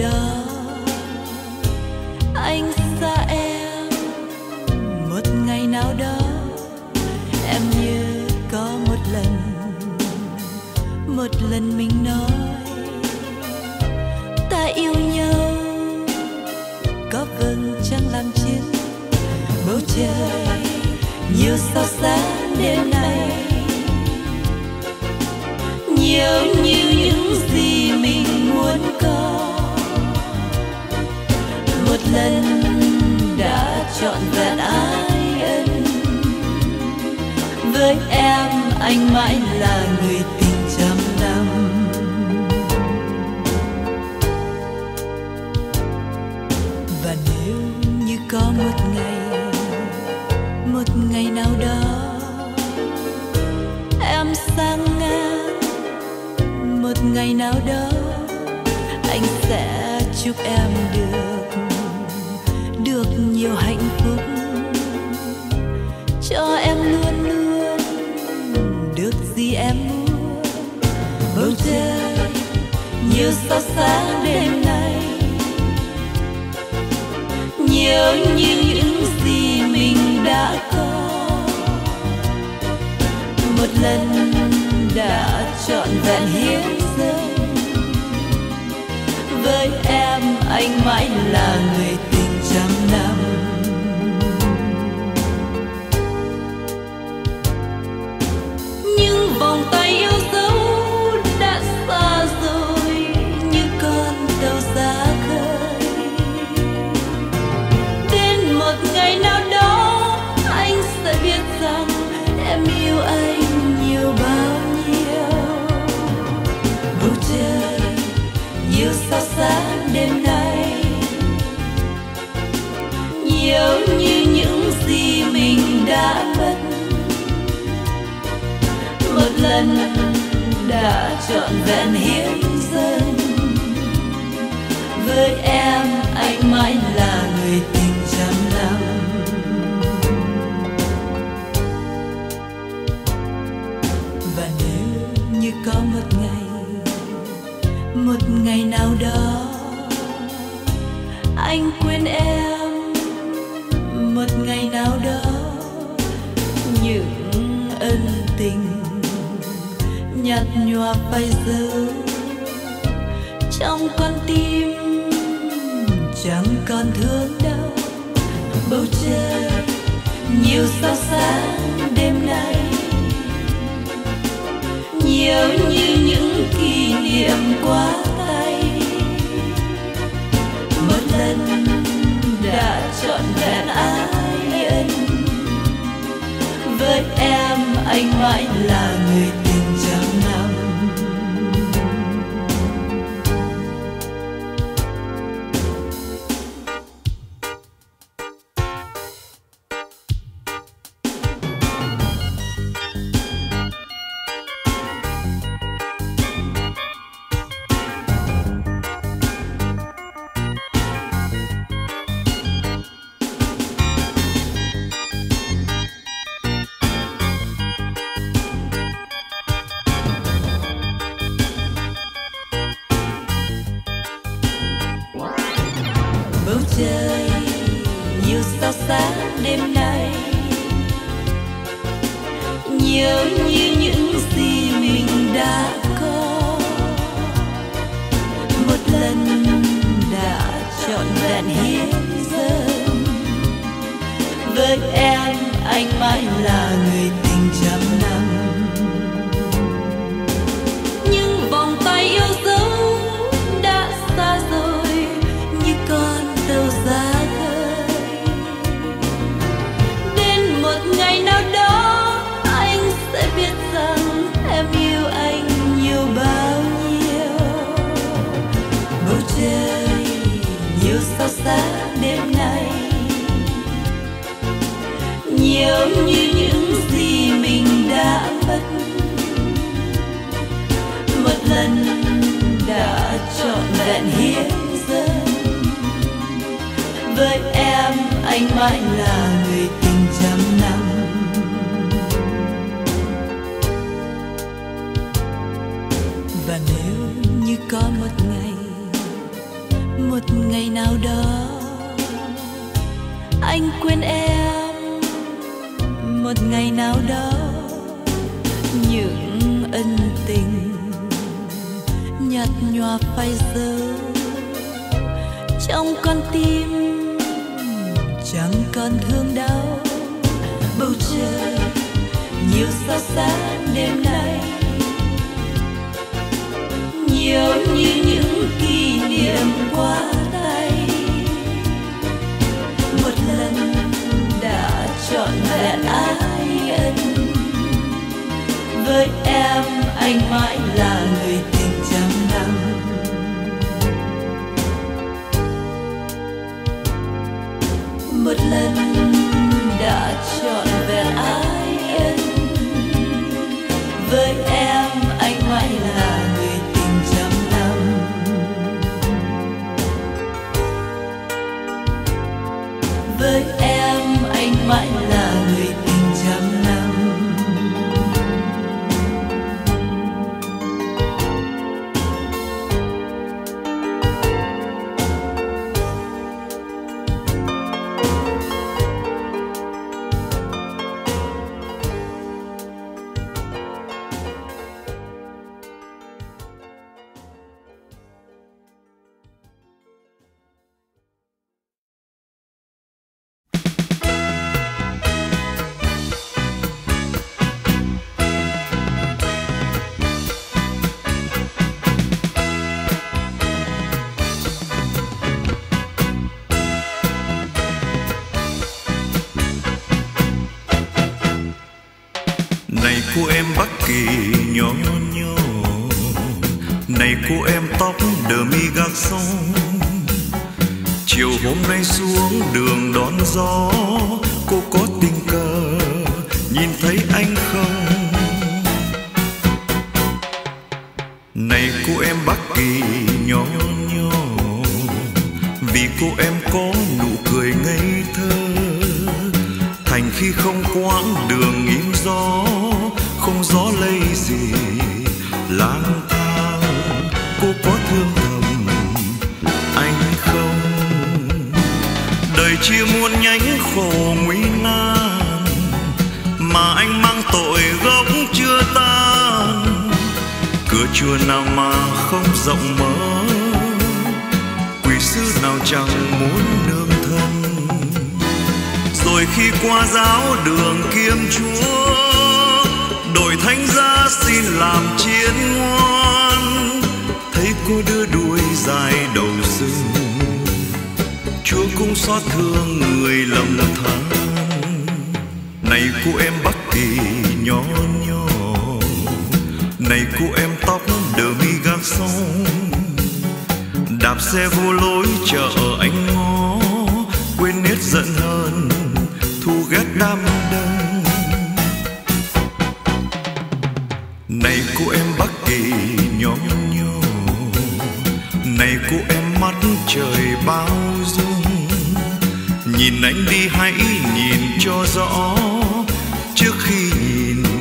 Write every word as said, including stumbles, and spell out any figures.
đó anh xa em, một ngày nào đó em như có một lần, một lần mình nói ta yêu nhau. Có vầng trăng làm chứng bầu trời nhiều sao sáng đêm nay, nhiều như những gì mình muốn có. Một lần đã trọn vẹn ái ân, với em anh mãi là người tình trăm năm. Và nếu như có một ngày, một ngày nào đó em sang ngang, một ngày nào đó anh sẽ chúc em được được nhiều hạnh phúc, cho em luôn luôn được gì em muốn. Bầu trời nhiều sao sáng đêm nay, nhiều như những gì mình đã có. Một lần đã trọn vẹn hiến dâng, với em anh mãi là người tình trăm năm. Nhưng vòng tay yêu dấu đã xa rồi, như con tàu ra khơi. Đến một ngày nào đó anh sẽ biết rằng em yêu anh nhiều bao nhiêu. Bầu trời nhiều sao sáng đêm nay, nhiều như những gì mình đã mất. Một lần đã trọn vẹn hiến dâng, với em anh mãi là người tình trăm năm. Và nếu như có một ngày, một ngày nào đó anh quên em, một ngày nào đó những ân tình nhạt nhòa phai dấu trong con tim, chẳng còn thương đau. Bầu trời nhiều sao sáng đêm nay, nhiều như những kỷ niệm qua tay. Một lần đã trọn vẹn ái ân, với em anh mãi là người tình trăm năm. Bầu trời nhiều sao sáng đêm nay, nhiều như những gì mình đã có. Một lần đã trọn vẹn hiến dâng, với em anh mãi là người tình trăm năm. Nhưng vòng tay yêu dấu đã xa rồi, như con tàu ra khơi. Đến một ngày nào đó anh sẽ biết rằng em yêu anh nhiều bao nhiêu. Bầu trời nhiều sao sáng đêm nay, nhiều như những gì mình đã mất. Một lần đã trọn vẹn hiến dâng, với em anh mãi là người tình trăm năm. Và nếu như có một ngày, Một ngày nào đó anh quên em, một ngày nào đó những ân tình nhạt nhòa phai dấu trong con tim, chẳng còn thương đau. Bầu trời nhiều sao sáng đêm nay, nhiều như những kỷ niệm qua tay. Một lần đã trọn vẹn ái ân, với em anh mãi là người tình trăm năm. Một lần đã trọn vẹn ái ân, với em anh mãi là người tình trăm năm. Với em anh mãi là người tình trăm năm. Này cô em Bắc Kỳ nhỏ nhỏ, này cô em tóc đờ mi gác sông. Chiều hôm nay xuống đường đón gió, cô có tình cờ nhìn thấy anh không? Này cô em Bắc Kỳ nhỏ nhỏ, vì cô em có nụ cười ngây thơ, thành khi không quãng đường im gió, không gió lây gì lang thang. Cô có thương thầm anh không? Đời chia muôn nhánh khổ nguy nan, mà anh mang tội gốc chưa tan. Cửa chùa nào mà không rộng mở, quỷ sư nào chẳng muốn nương thân. Rồi khi qua giáo đường kiếm Chúa, đội thánh giá xin làm chiến ngoan. Thấy cô đưa đuôi dài đầu rừng, Chúa cũng xót thương người lầm than. Này cô em Bắc Kỳ nhỏ nhỏ, này cô em tóc đờ mi gác sông. Đạp xe vô lối chợ anh ngó, quên hết giận hờn thù ghét đám đông. Này cô em Bắc Kỳ nhỏ nhỏ, này cô em mắt trời bao dung. Nhìn anh đi hãy nhìn cho rõ, trước khi nhìn